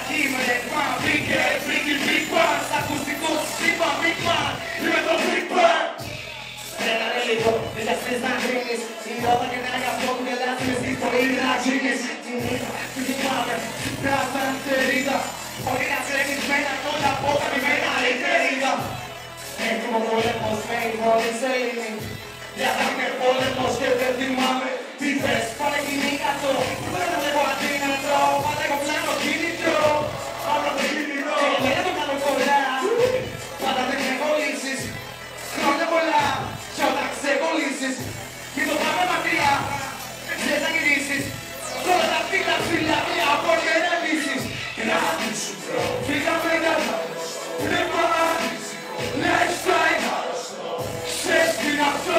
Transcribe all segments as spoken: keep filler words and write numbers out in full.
Μαλακή με ρεκμά, μπήκε, βρήκε, μπήκε, σ' ακουστικό είπα, μπήκε, είμαι το μπήκε. Έλα ρε λίγο, δεν τα θες να κρίνεις, η ώρα και να για αυτό που γελάς με στη ζωή να γίνεις. Την είδα, την θυμάμαι, την πράστα να θερίδα, όλοι να τρέχεις με ένα τότε από τα μημένα λιτερίδα. Έτοιμο πόλεμος με η μόλι σελήνη, για να είναι πόλεμος και δεν θυμάμαι. Τι θες, πάνε κυνήγατο, δεν θα βλέπω αδύνατο, πάντα έχω πλάνο κίνητρο. Πάντα το κίνητρο, και δεν το κάνω πολλά, πάντα δεν έχω λύσεις. Χρόνια πολλά, κι όταν ξεκολλήσεις, μην το πάμε μακριά, θες να γυρίσεις. Τώρα τα φύλλα φύλλα, μια από ένα λύσεις. Κράτη σου μπρο, φύγαμε κατά, πνεύμα, lifestyle, ξέρεις τι είναι αυτό.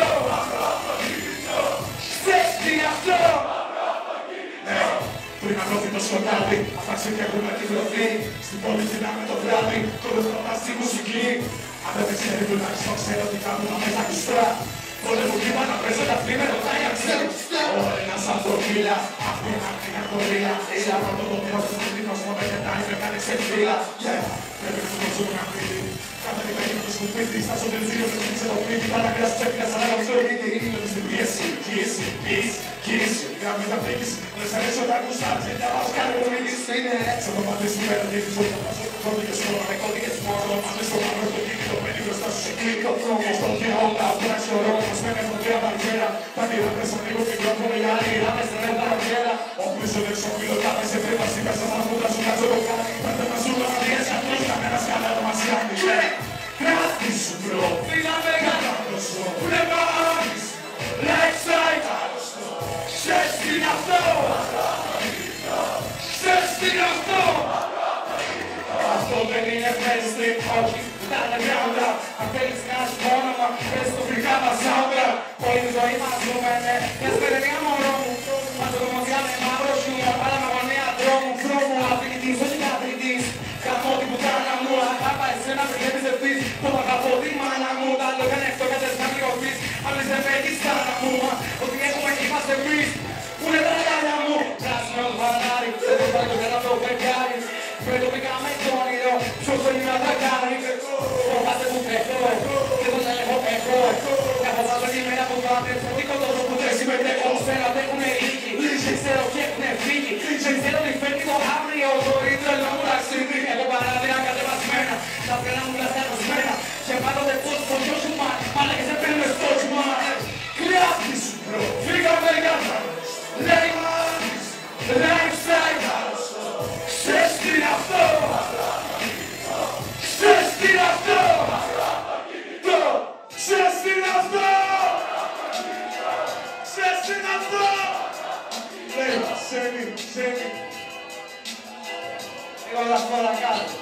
Πριν ακόμη το σκοτάδι, αυτά ξεφεύγουμε τη γροφή. Στην πόλη γυρνάμε το βράδυ, κορυφώντας τη μουσική. Αν δεν ξέρει τουλάχιστον ξέρω τι κάνουμε με τα κουστρά. Όλε μου κύμα να παίζω τα φλή με ρωτάει αν ξέρω. Ο ένας από μίλα, αυτή είναι αυτή μια κορίλα. Ήλα από το κομμάτι μου στην δίχως μου με πετάει με κάνει σε φύλλα. Πρέπει να το ζούμε να φύγει. Κάθε νυχτή με το σκουπίδι, στα σωτηρίδιο με το ξεδοπίδι. Παρακράς ψεύτικας αλλά να ξέρω τι είναι στην πίεση. Πίεση, πίεση, πίεση. Γράμμι θα φύγεις, δεν σ' αρέσει όταν ακουστάς. Γιατί θα μας κάνει το μήνυς είναι. Σαν το πατήσεις μου πέρα δείχνεις ότι θα βάζω κώδικες μόνο. Με κώδικες μόνο, πάμε στο μαύρο το κίνητο. Μένει μπροστά σου σε κλείνει ο δρόμος. Στον διόλα, πράξη ο ρόμος. Μένει από τρία βαριέρα. Τα τύρα μέσα λίγο μικρόφωνο για άλλη. Ράμε στην ρέμπα αγκέρα. Όπου είσαι έξω φιλοτάπες σε πρίπαση. Μέσα στα μούτρα σου κάτω το κάνει. Πάντα να ζούμε να διές αυτός κανένας καλά το μας κάνει. Κράτη σου μπρο, φύγαμε κατά μπροστό. Πνεύμανης, lifestyle, ξέρεις τι είναι αυτό. Ξέρεις τι είναι αυτό. Αυτό δεν είναι mainstream, όχι, τα είναι γκράουντα. Αν θέλεις να σου όνομα, πες το φρικά μας σάουντρα. Όλη τη ζωή μας ζούμε, ναι, μια σπερενία μωρό μου. Μας το δημοσιάνε μαύρο χιούμορ, αλλά με γωνία δρόμου, δρόμου, αφηγητής, όχι καθηγητής. Κάνω την πουτάνα μου, αγάπα εσένα πριν εμπιστευτείς. Το αγαπώ τη μάνα μου, τα λόγια είναι αυτό γιατί να πληρωθείς. Αν δεν παίρνεις κάνα μου, ότι έχουμε και είμαστε εμείς. Πού είναι τα γάλια μου, πράσινο φανάρι, δεν το πάρει το καλά το φεγγάρι. Με το πήγαμε το όνειρο, ποιος το είναι να τα κάνει. Φοβάται που τρέχω, και τον έλεγχο έχω. Έχω βάλω τη μέρα που πάτε, τι κοντός που τρέχει με τρέχω. Σφαίρα δεν έχουν λύκει, δεν ξέρω και έχουν φύγει. Δεν ξέρω τι φέρνει το αύριο, το ήθελο μου ταξίδι. Εγώ παράδειγμα κατεβασμένα, τα φρένα μου λαστιανοσμένα. Και πάντοτε πώς το γιο σου μα, αλλά και σε παίρνουμε στο τσιμά. Κράτη σου μπρο, φύγαμε κατά. Λέει μάνης, lifestyle, ξέρεις τι είναι αυτό. Ξέρεις τι είναι αυτό. Ξέρεις τι είναι αυτό. Ξέρεις τι είναι αυτό. Λέει, σένι, σένι. Εγώ θα φορά κάτω.